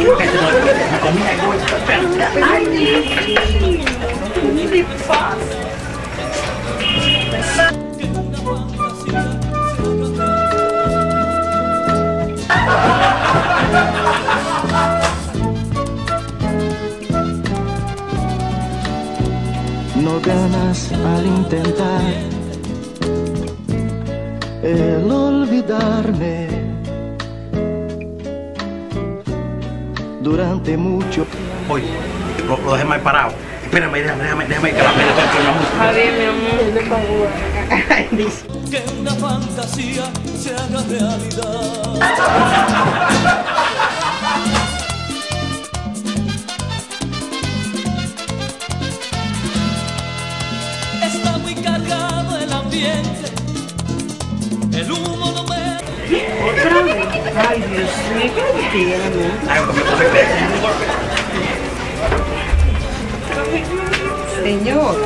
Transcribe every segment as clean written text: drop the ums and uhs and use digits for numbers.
Ay, ¿qué pasa? No ganas al intentar el olvidarme durante mucho. Oye, lo dejé mal parado. Espérame, déjame que la pena con una música. Está bien, mi amor. Ay, dice. Que una fantasía se haga realidad. Está muy cargado el ambiente, el humo no me... ¿Otra vez? Ay, Dios mío, ¿qué tiene? Ay, que me puse feo. Señor.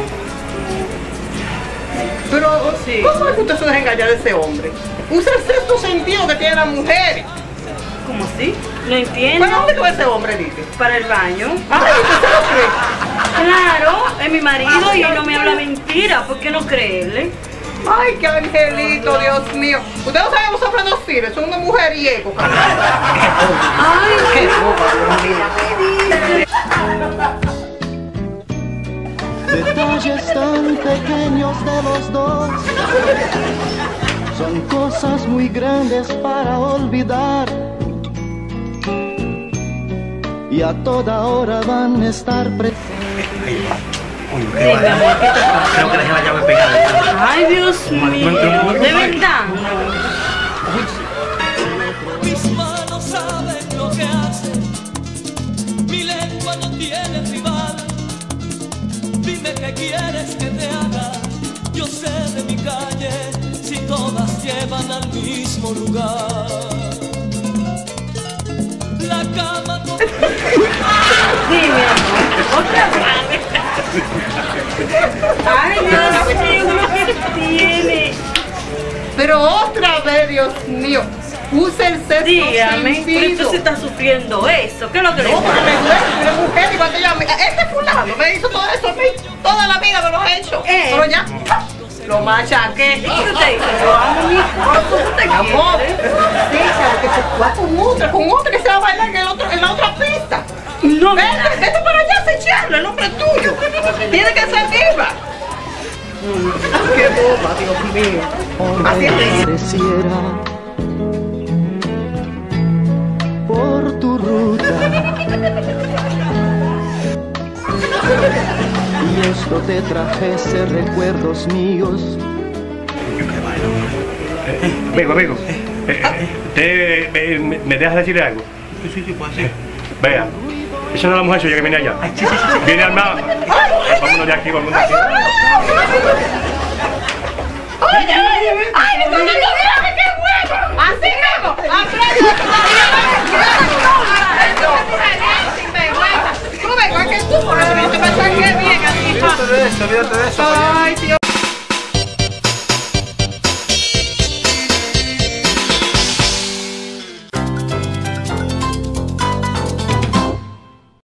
Pero, Sí. ¿cómo es que usted se deja engañar de ese hombre? Usa el sexto sentido que tiene la mujer. ¿Cómo así? No entiendo. ¿Para dónde va ese hombre, dice? Para el baño. Ay, ¿usted se lo cree? Claro, es mi marido y él no me habla mentira. ¿Por qué no creerle? Ay, qué angelito, Dios mío. Usted no sabe que los hombres no sirven, son una mujeriego. Ay, Qué boba, Dios mío. Detalles tan pequeños de los dos son cosas muy grandes para olvidar, y a toda hora van a estar presentes. Oye, qué va. Creo que dejé la llave pegada. ay, Dios mío. ¿De verdad? Mis manos saben lo que hacen, mi lengua no tiene rival. Dime qué quieres que te haga, yo sé de mi calle, si todas llevan al mismo lugar. La cama con... Sí, mi amor. Otra vez. Ay, Dios mío, ¿qué tiene? Pero otra vez, Dios mío. Usa el sexto Dígame, pero sentido. tú se está sufriendo eso. ¿Qué es lo que le No, porque pasa? me duele, una mujer, y cuando ella me... Este fulano me hizo todo eso a mí. Toda la vida me lo ha hecho. Pero ya, lo machaqué. ¿Y qué usted dice? Yo amo mi esposo, ¿usted Mi amor, quiere? sí, claro, que se fue con otra que se va a bailar en la otra pista. No, Vete para allá, se echarle, el hombre es tuyo. Tiene que ser viva. Qué boba, Dios mío. Así es. Pareciera por tu ruta, y esto te trajese recuerdos míos. Amigo, ¿usted me deja decirle algo? Sí, puede ser. Vea, esa no es la mujer suya que viene allá. Viene armada. Vámonos de aquí, vámonos de aquí. ¡Ay, qué bueno! ¡Así mismo! ¡Tú me que tú, porque te me saqué bien así. Olvídate de eso. Ay, Dios